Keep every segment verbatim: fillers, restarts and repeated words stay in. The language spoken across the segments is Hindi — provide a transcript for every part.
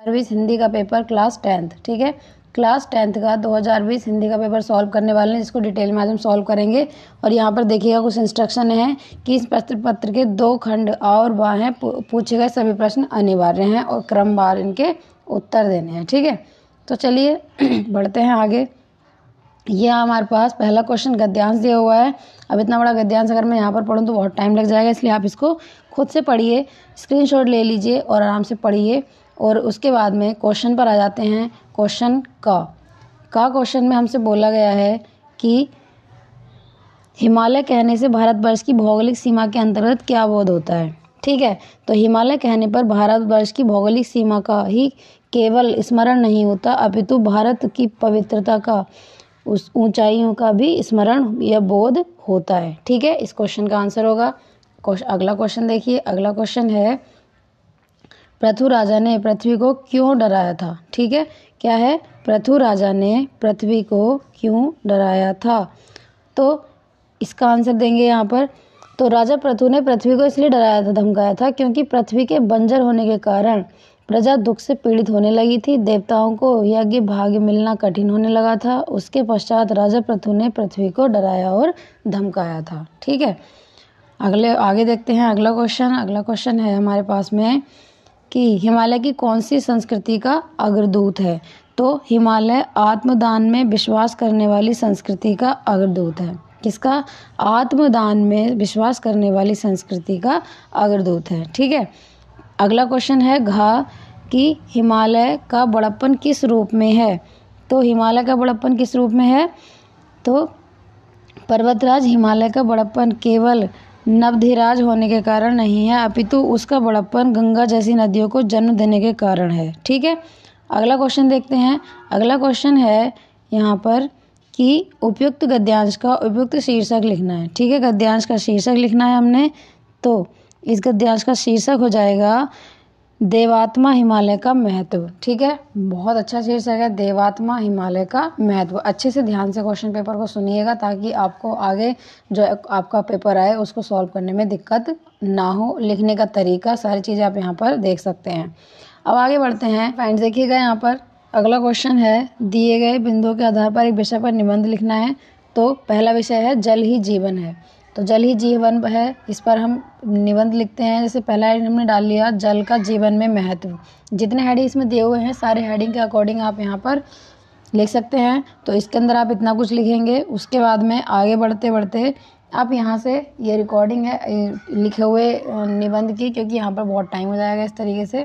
बीस हिंदी का पेपर क्लास टेंथ, ठीक है, क्लास टेंथ का दो हज़ार बीस हिंदी का पेपर सॉल्व करने वाले हैं, जिसको डिटेल में आज हम सॉल्व करेंगे। और यहाँ पर देखिएगा कुछ इंस्ट्रक्शन है कि इस प्रश्न पत्र के दो खंड और बाहें पूछे गए सभी प्रश्न अनिवार्य हैं और क्रमवार इनके उत्तर देने हैं, ठीक है। तो चलिए बढ़ते हैं आगे। यह हमारे पास पहला क्वेश्चन गद्यांश दिया हुआ है। अब इतना बड़ा गद्यांश अगर मैं यहाँ पर पढ़ूँ तो बहुत टाइम लग जाएगा, इसलिए आप इसको खुद से पढ़िए, स्क्रीनशॉट ले लीजिए और आराम से पढ़िए। और उसके बाद में क्वेश्चन पर आ जाते हैं। क्वेश्चन का का क्वेश्चन में हमसे बोला गया है कि हिमालय कहने से भारतवर्ष की भौगोलिक सीमा के अंतर्गत क्या बोध होता है, ठीक है। तो हिमालय कहने पर भारतवर्ष की भौगोलिक सीमा का ही केवल स्मरण नहीं होता, अपितु भारत की पवित्रता का, उस ऊंचाइयों का भी स्मरण या बोध होता है, ठीक है। इस क्वेश्चन का आंसर होगा। अगला क्वेश्चन देखिए। अगला क्वेश्चन है पृथु राजा ने पृथ्वी को क्यों डराया था, ठीक है। क्या है? पृथु राजा ने पृथ्वी को क्यों डराया था। तो इसका आंसर देंगे यहाँ पर। तो राजा पृथु ने पृथ्वी को इसलिए डराया था, धमकाया था, क्योंकि पृथ्वी के बंजर होने के कारण प्रजा दुख से पीड़ित होने लगी थी। देवताओं को यज्ञ भाग्य मिलना कठिन होने लगा था। उसके पश्चात राजा पृथु ने पृथ्वी को डराया और धमकाया था, ठीक है। अगले आगे देखते हैं अगला क्वेश्चन। अगला क्वेश्चन है हमारे पास में कि हिमालय की कौन सी संस्कृति का अग्रदूत है। तो हिमालय आत्मदान में विश्वास करने वाली संस्कृति का अग्रदूत है। किसका? आत्मदान में विश्वास करने वाली संस्कृति का अग्रदूत है, ठीक है। अगला क्वेश्चन है घा कि हिमालय का बड़प्पन किस रूप में है। तो हिमालय का बड़प्पन किस रूप में है। तो पर्वतराज हिमालय का बड़प्पन केवल नवधिराज होने के कारण नहीं है, अपितु उसका बड़प्पन गंगा जैसी नदियों को जन्म देने के कारण है, ठीक है। अगला क्वेश्चन देखते हैं। अगला क्वेश्चन है यहाँ पर कि उपयुक्त गद्यांश का उपयुक्त शीर्षक लिखना है, ठीक है। गद्यांश का शीर्षक लिखना है हमने। तो इस गद्यांश का शीर्षक हो जाएगा देवात्मा हिमालय का महत्व, ठीक है। बहुत अच्छा शीर्षक है, देवात्मा हिमालय का महत्व। अच्छे से ध्यान से क्वेश्चन पेपर को सुनिएगा ताकि आपको आगे जो आपका पेपर आए उसको सॉल्व करने में दिक्कत ना हो। लिखने का तरीका सारी चीज़ें आप यहाँ पर देख सकते हैं। अब आगे बढ़ते हैं। पॉइंट देखिएगा यहाँ पर। अगला क्वेश्चन है दिए गए बिंदुओं के आधार पर एक विषय पर निबंध लिखना है। तो पहला विषय है जल ही जीवन है। तो जल ही जीवन है, इस पर हम निबंध लिखते हैं। जैसे पहला हेडिंग हमने डाल लिया जल का जीवन में महत्व। जितने हेडिंग इसमें दिए हुए हैं सारे हेडिंग के अकॉर्डिंग आप यहाँ पर लिख सकते हैं। तो इसके अंदर आप इतना कुछ लिखेंगे। उसके बाद में आगे बढ़ते बढ़ते आप यहाँ से ये रिकॉर्डिंग है लिखे हुए निबंध की, क्योंकि यहाँ पर बहुत टाइम हो जाएगा इस तरीके से।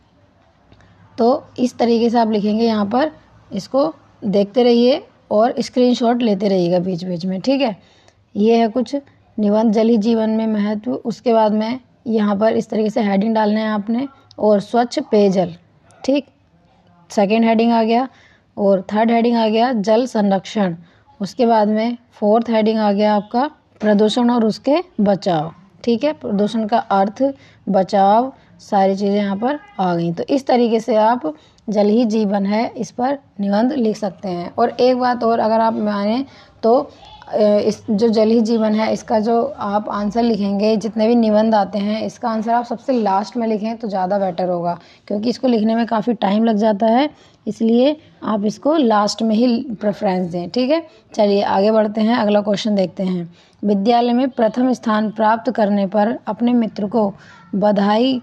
तो इस तरीके से आप लिखेंगे यहाँ पर, इसको देखते रहिए और स्क्रीनशॉट लेते रहिएगा बीच बीच में, ठीक है। ये है कुछ निबंध जल ही जीवन में महत्व। उसके बाद में यहाँ पर इस तरीके से हेडिंग डालना है आपने। और स्वच्छ पेयजल, ठीक, सेकेंड हेडिंग आ गया। और थर्ड हेडिंग आ गया जल संरक्षण। उसके बाद में फोर्थ हेडिंग आ गया आपका प्रदूषण और उसके बचाव, ठीक है। प्रदूषण का अर्थ, बचाव, सारी चीज़ें यहाँ पर आ गई। तो इस तरीके से आप जल ही जीवन है इस पर निबंध लिख सकते हैं। और एक बात और अगर आप माने तो इस जो जल ही जीवन है इसका जो आप आंसर लिखेंगे, जितने भी निबंध आते हैं इसका आंसर आप सबसे लास्ट में लिखें तो ज़्यादा बेटर होगा, क्योंकि इसको लिखने में काफ़ी टाइम लग जाता है। इसलिए आप इसको लास्ट में ही प्रेफरेंस दें, ठीक है। चलिए आगे बढ़ते हैं। अगला क्वेश्चन देखते हैं। विद्यालय में प्रथम स्थान प्राप्त करने पर अपने मित्र को बधाई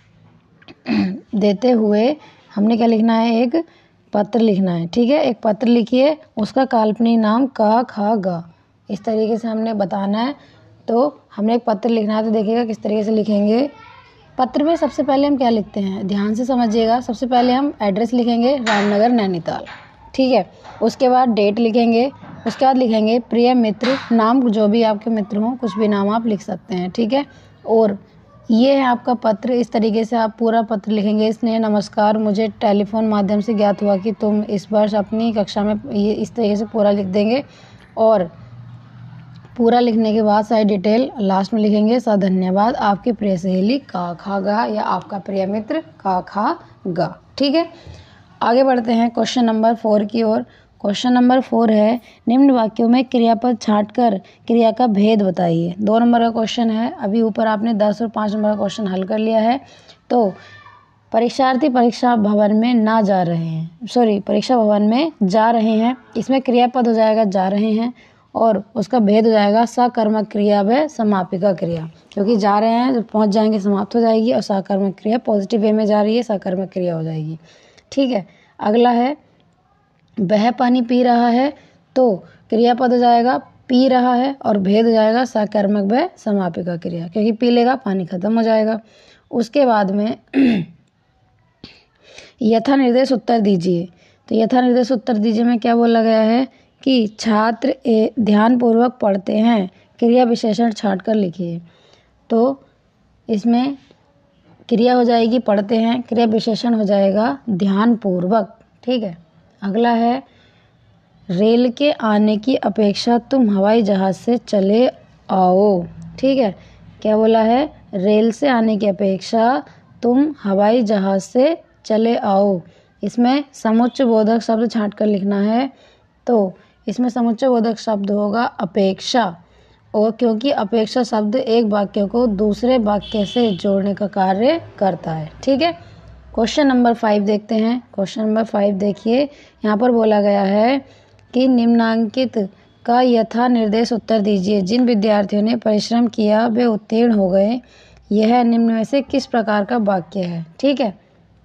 देते हुए हमने क्या लिखना है, एक पत्र लिखना है, ठीक है। एक पत्र लिखिए, उसका काल्पनिक नाम क ख ग, इस तरीके से हमने बताना है। तो हमने एक पत्र लिखना है, तो देखिएगा किस तरीके से लिखेंगे। पत्र में सबसे पहले हम क्या लिखते हैं, ध्यान से समझिएगा। सबसे पहले हम एड्रेस लिखेंगे रामनगर नैनीताल, ठीक है। उसके बाद डेट लिखेंगे। उसके बाद लिखेंगे प्रिय मित्र, नाम जो भी आपके मित्र हों, कुछ भी नाम आप लिख सकते हैं, ठीक है। और ये है आपका पत्र। इस तरीके से आप पूरा पत्र लिखेंगे। स्नेह नमस्कार, मुझे टेलीफोन माध्यम से ज्ञात हुआ कि तुम इस वर्ष अपनी कक्षा में, ये इस तरीके से पूरा लिख देंगे। और पूरा लिखने के बाद सारी डिटेल लास्ट में लिखेंगे। सा धन्यवाद, आपकी प्रिय सहेली का खा गा, या आपका प्रिय मित्र का खा गा, ठीक है। आगे बढ़ते हैं क्वेश्चन नंबर फोर की ओर। क्वेश्चन नंबर फोर है निम्न वाक्यों में क्रियापद छांटकर क्रिया का भेद बताइए। दो नंबर का क्वेश्चन है। अभी ऊपर आपने दस और पाँच नंबर का क्वेश्चन हल कर लिया है। तो परीक्षार्थी परीक्षा भवन में ना जा रहे हैं, सॉरी परीक्षा भवन में जा रहे हैं, इसमें क्रियापद हो जाएगा जा रहे हैं और उसका भेद हो जाएगा सकर्मक क्रिया व समापिका क्रिया, क्योंकि जा रहे हैं जब पहुंच जाएंगे समाप्त हो जाएगी और सकर्मक क्रिया पॉजिटिव वे में जा रही है सकर्मक क्रिया हो जाएगी। ठीक है, अगला है वह पानी पी रहा है, तो क्रियापद हो जाएगा पी रहा है और भेद हो जाएगा सकर्मक व समापिका क्रिया, क्योंकि पी लेगा पानी खत्म हो जाएगा। उसके बाद में यथा निर्देश उत्तर दीजिए, तो यथा निर्देश उत्तर दीजिए में क्या बोला गया है कि छात्र ध्यानपूर्वक पढ़ते हैं, क्रिया विशेषण छांट कर लिखिए। तो इसमें क्रिया हो जाएगी पढ़ते हैं, क्रिया विशेषण हो जाएगा ध्यानपूर्वक। ठीक है, अगला है रेल के आने की अपेक्षा तुम हवाई जहाज से चले आओ। ठीक है, क्या बोला है, रेल से आने की अपेक्षा तुम हवाई जहाज से चले आओ। इसमें समुच्चय बोधक शब्द छांट कर लिखना है, तो इसमें समुच्चय बोधक शब्द होगा अपेक्षा, और क्योंकि अपेक्षा शब्द एक वाक्य को दूसरे वाक्य से जोड़ने का कार्य करता है। ठीक है, क्वेश्चन नंबर फाइव देखते हैं। क्वेश्चन नंबर फाइव देखिए, यहाँ पर बोला गया है कि निम्नांकित का यथा निर्देश उत्तर दीजिए। जिन विद्यार्थियों ने परिश्रम किया वे उत्तीर्ण हो गए, यह निम्न में से किस प्रकार का वाक्य है। ठीक है,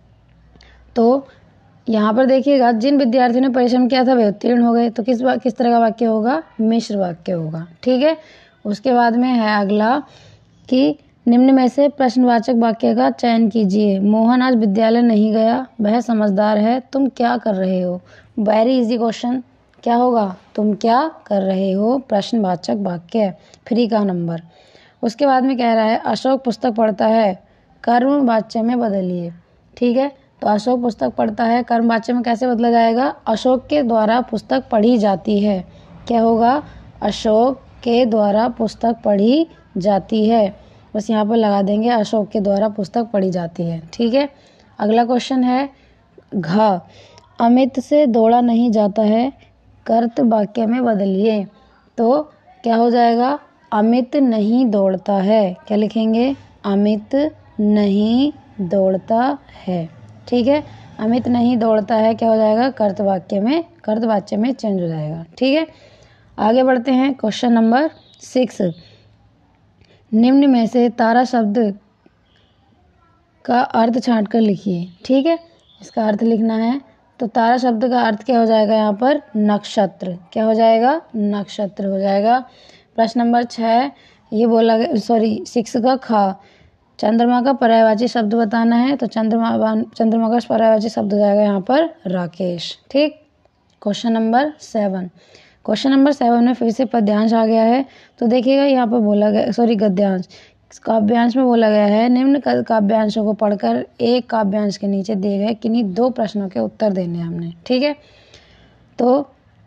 तो यहाँ पर देखिएगा जिन विद्यार्थियों ने परिश्रम किया था वे उत्तीर्ण हो गए, तो किस किस तरह का वाक्य होगा, मिश्र वाक्य होगा। ठीक है, उसके बाद में है अगला कि निम्न में से प्रश्नवाचक वाक्य का चयन कीजिए। मोहन आज विद्यालय नहीं गया, वह समझदार है, तुम क्या कर रहे हो। वेरी इजी क्वेश्चन, क्या होगा, तुम क्या कर रहे हो, प्रश्नवाचक वाक्य, फ्री का नंबर। उसके बाद में कह रहा है अशोक पुस्तक पढ़ता है, कर्म वाच्य में बदलिए। ठीक है, तो अशोक पुस्तक पढ़ता है कर्म वाच्य में कैसे बदला जाएगा, अशोक के द्वारा पुस्तक पढ़ी जाती है। क्या होगा, अशोक के द्वारा पुस्तक पढ़ी जाती है, बस यहाँ पर लगा देंगे अशोक के द्वारा पुस्तक पढ़ी जाती है। ठीक है, अगला क्वेश्चन है घ, अमित से दौड़ा नहीं जाता है, कर्त वाक्य में बदलिए। तो क्या हो जाएगा, अमित नहीं दौड़ता है, क्या लिखेंगे, अमित नहीं दौड़ता है। ठीक है, अमित नहीं दौड़ता है क्या हो जाएगा, कर्त वाक्य में कर्त वाच्य में चेंज हो जाएगा। ठीक है, आगे बढ़ते हैं। क्वेश्चन नंबर सिक्स, निम्न में से तारा शब्द का अर्थ छांट कर लिखिए। ठीक है, इसका अर्थ लिखना है, तो तारा शब्द का अर्थ क्या हो जाएगा, यहाँ पर नक्षत्र, क्या हो जाएगा, नक्षत्र हो जाएगा। प्रश्न नंबर छः, ये बोला गया, सॉरी सिक्स का खा, चंद्रमा का पर्यायवाची शब्द बताना है, तो चंद्रमा चंद्रमा का पर्यायवाची शब्द हो जाएगा यहाँ पर राकेश। ठीक, question number seven, question number seven में फिर से पद्यांश आ गया है, तो देखिएगा यहाँ पर बोला गया, सॉरी गद्यांश, काव्यांश में बोला गया है निम्न काव्यांशों को पढ़कर एक काव्यांश के नीचे दिए गए किन्हीं दो प्रश्नों के उत्तर देने हमने। ठीक है, तो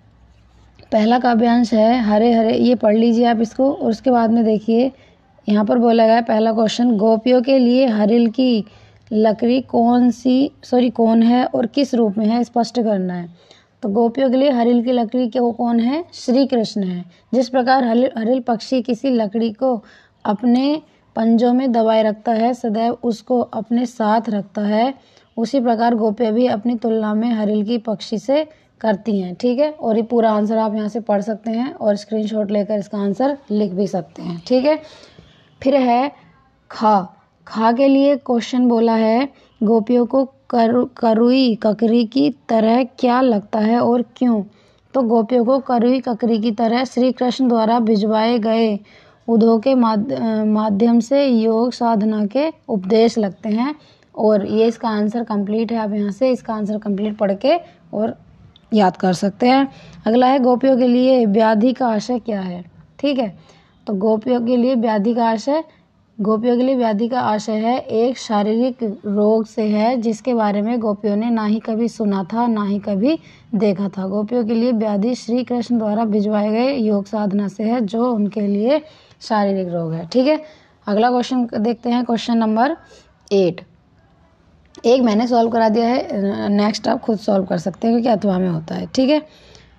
पहला काव्यांश है हरे हरे, ये पढ़ लीजिए आप इसको, और उसके बाद में देखिए यहाँ पर बोला गया है पहला क्वेश्चन, गोपियों के लिए हरिल की लकड़ी कौन सी सॉरी कौन है और किस रूप में है, स्पष्ट करना है। तो गोपियों के लिए हरिल की लकड़ी क्या कौन है, श्री कृष्ण है। जिस प्रकार हरिल हरिल पक्षी किसी लकड़ी को अपने पंजों में दबाए रखता है, सदैव उसको अपने साथ रखता है, उसी प्रकार गोपियाँ भी अपनी तुलना में हरिल की पक्षी से करती हैं। ठीक है, और ये पूरा आंसर आप यहाँ से पढ़ सकते हैं और स्क्रीनशॉट लेकर इसका आंसर लिख भी सकते हैं। ठीक है, फिर है खा, खा के लिए क्वेश्चन बोला है गोपियों को कर, करुई ककरी की तरह क्या लगता है और क्यों। तो गोपियों को करुई ककरी की तरह श्री कृष्ण द्वारा भिजवाए गए उद्धव के माध्यम से योग साधना के उपदेश लगते हैं, और ये इसका आंसर कंप्लीट है। आप यहाँ से इसका आंसर कंप्लीट पढ़ के और याद कर सकते हैं। अगला है गोपियों के लिए व्याधि का आशय क्या है। ठीक है, तो गोपियों के लिए व्याधि का आशय गोपियों के लिए व्याधि का आशय है एक शारीरिक रोग से है, जिसके बारे में गोपियों ने ना ही कभी सुना था ना ही कभी देखा था। गोपियों के लिए व्याधि श्री कृष्ण द्वारा भिजवाए गए योग साधना से है, जो उनके लिए शारीरिक रोग है। ठीक है, अगला क्वेश्चन देखते हैं, क्वेश्चन नंबर एट। एक मैंने सॉल्व करा दिया है, नेक्स्ट आप खुद सॉल्व कर सकते हैं क्योंकि अथवा में होता है। ठीक है,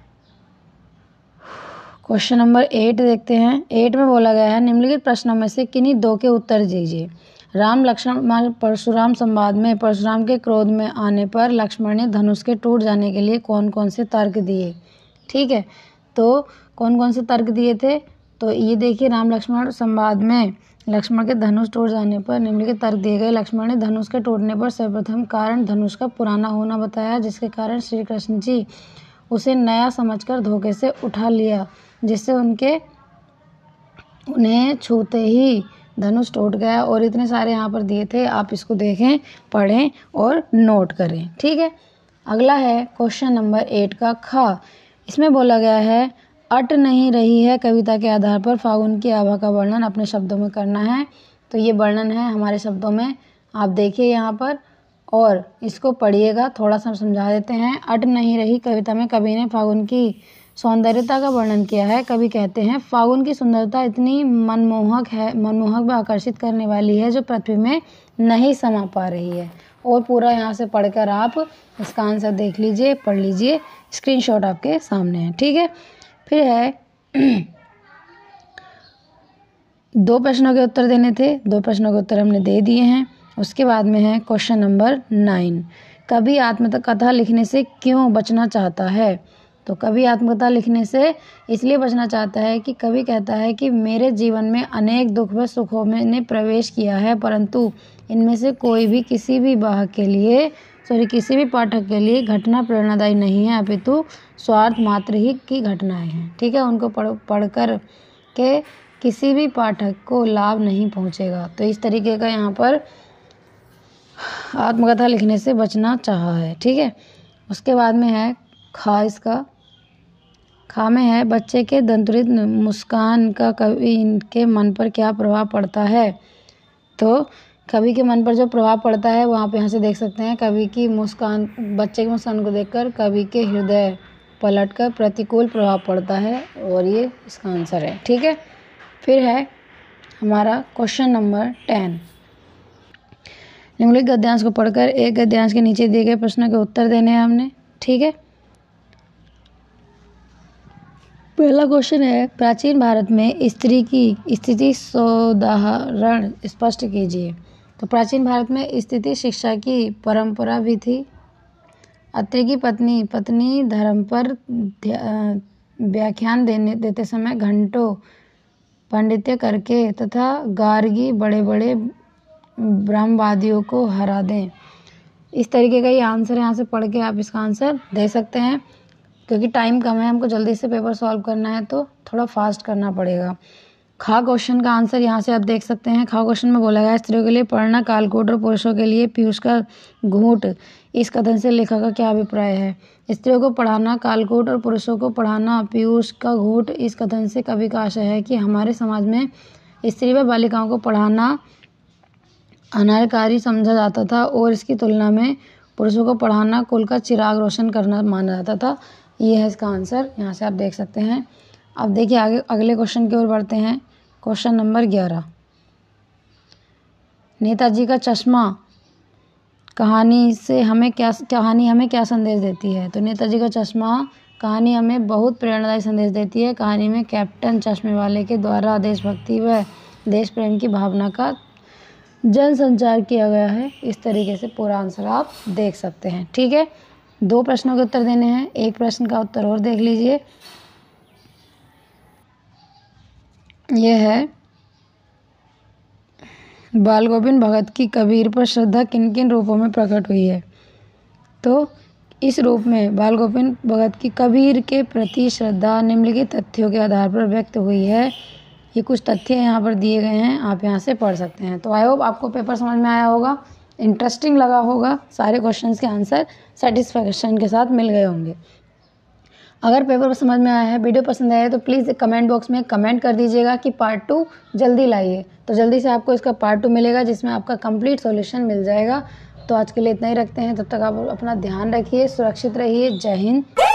क्वेश्चन नंबर एट देखते हैं। एट में बोला गया है निम्नलिखित प्रश्नों में से किन्हीं दो के उत्तर दीजिए। राम लक्ष्मण परशुराम संवाद में परशुराम के क्रोध में आने पर लक्ष्मण ने धनुष के टूट जाने के लिए कौन कौन से तर्क दिए। ठीक है, तो कौन कौन से तर्क दिए थे, तो ये देखिए राम लक्ष्मण संवाद में लक्ष्मण के धनुष टूट जाने पर निम्नलिखित तर्क दिए गए। लक्ष्मण ने धनुष के टूटने पर सर्वप्रथम कारण धनुष का पुराना होना बताया, जिसके कारण श्री कृष्ण जी उसे नया समझकर धोखे से उठा लिया, जिससे उनके उन्हें छूते ही धनुष टूट गया। और इतने सारे यहाँ पर दिए थे, आप इसको देखें, पढ़ें और नोट करें। ठीक है, अगला है क्वेश्चन नंबर एट का खा। इसमें बोला गया है अट नहीं रही है कविता के आधार पर फागुन की आभा का वर्णन अपने शब्दों में करना है। तो ये वर्णन है हमारे शब्दों में, आप देखिए यहाँ पर और इसको पढ़िएगा, थोड़ा सा समझा देते हैं। अट नहीं रही कविता में कवि ने फागुन की सौंदर्यता का वर्णन किया है। कवि कहते हैं फागुन की सुंदरता इतनी मनमोहक है, मनमोहक व आकर्षित करने वाली है जो पृथ्वी में नहीं समा पा रही है। और पूरा यहाँ से पढ़कर आप इसका आंसर देख लीजिए, पढ़ लीजिए, स्क्रीनशॉट आपके सामने है। ठीक है, फिर है दो प्रश्नों के उत्तर देने थे, दो प्रश्नों के उत्तर हमने दे दिए हैं। उसके बाद में है क्वेश्चन नंबर नाइन, कवि आत्मकथा लिखने से क्यों बचना चाहता है। तो कवि आत्मकथा लिखने से इसलिए बचना चाहता है कि कवि कहता है कि मेरे जीवन में अनेक दुख व सुखों में ने प्रवेश किया है, परंतु इनमें से कोई भी किसी भी वाहक के लिए सॉरी किसी भी पाठक के लिए घटना प्रेरणादायी नहीं है, अपितु स्वार्थ मात्र ही की घटनाएं हैं। ठीक है, उनको पढ़ पढ़कर के किसी भी पाठक को लाभ नहीं पहुंचेगा। तो इस तरीके का यहाँ पर आत्मकथा लिखने से बचना चाहा है। ठीक है, उसके बाद में है खा, इसका खा में है बच्चे के दंतुरित मुस्कान का कवि के मन पर क्या प्रभाव पड़ता है। तो कवि के मन पर जो प्रभाव पड़ता है वो आप यहाँ से देख सकते हैं। कवि की मुस्कान, बच्चे की मुस्कान को देखकर कवि के हृदय पलटकर प्रतिकूल प्रभाव पड़ता है, और ये इसका आंसर है। ठीक है, फिर है हमारा क्वेश्चन नंबर टेन, निम्नलिखित गद्यांश को पढ़कर एक गद्यांश के नीचे दिए गए प्रश्नों के उत्तर देने हैं हमने। ठीक है, पहला क्वेश्चन है प्राचीन भारत में स्त्री की स्थिति सोदाहरण स्पष्ट कीजिए। तो प्राचीन भारत में स्थिति शिक्षा की परंपरा भी थी। अत्रि की पत्नी पत्नी धर्म पर व्याख्यान देने देते समय घंटों पांडित्य करके तथा गार्गी बड़े बड़े ब्रह्मवादियों को हरा दें। इस तरीके का ये आंसर यहाँ से पढ़ के आप इसका आंसर दे सकते हैं। क्योंकि टाइम कम है, हमको जल्दी से पेपर सॉल्व करना है तो थोड़ा फास्ट करना पड़ेगा। खा क्वेश्चन का आंसर यहाँ से आप देख सकते हैं। खा क्वेश्चन में बोला गया स्त्रियों के लिए पढ़ना कालकूट और पुरुषों के लिए पीयूष का घूंट, इस कथन से लेखक का क्या अभिप्राय है। स्त्रियों को पढ़ाना कालकूट और पुरुषों को पढ़ाना पीयूष का घूंट, इस कथन से कवि का आशय है कि हमारे समाज में स्त्री व बालिकाओं को पढ़ाना अनार्यकारी समझा जाता था और इसकी तुलना में पुरुषों को पढ़ाना कुल का चिराग रोशन करना माना जाता था। ये है इसका आंसर, यहाँ से आप देख सकते हैं। अब देखिए आगे अगले क्वेश्चन की ओर बढ़ते हैं। क्वेश्चन नंबर ग्यारह, नेताजी का चश्मा कहानी से हमें क्या कहानी हमें क्या संदेश देती है। तो नेताजी का चश्मा कहानी हमें बहुत प्रेरणादायी संदेश देती है। कहानी में कैप्टन चश्मे वाले के द्वारा देशभक्ति व देश प्रेम की भावना का जन संचार किया गया है। इस तरीके से पूरा आंसर आप देख सकते हैं। ठीक है, दो प्रश्नों के उत्तर देने हैं, एक प्रश्न का उत्तर और देख लीजिए। यह है बाल गोविंद भगत की कबीर पर श्रद्धा किन किन रूपों में प्रकट हुई है। तो इस रूप में बाल गोविंद भगत की कबीर के प्रति श्रद्धा निम्नलिखित तथ्यों के आधार पर व्यक्त हुई है। ये कुछ तथ्य यहाँ पर दिए गए हैं, आप यहाँ से पढ़ सकते हैं। तो आई होप आपको पेपर समझ में आया होगा, इंटरेस्टिंग लगा होगा, सारे क्वेश्चंस के आंसर सेटिस्फैक्शन के साथ मिल गए होंगे। अगर पेपर समझ में आया है, वीडियो पसंद आया है तो प्लीज़ कमेंट बॉक्स में कमेंट कर दीजिएगा कि पार्ट टू जल्दी लाइए। तो जल्दी से आपको इसका पार्ट टू मिलेगा जिसमें आपका कंप्लीट सॉल्यूशन मिल जाएगा। तो आज के लिए इतना ही रखते हैं, तब तक आप अपना ध्यान रखिए, सुरक्षित रहिए। जय हिंद।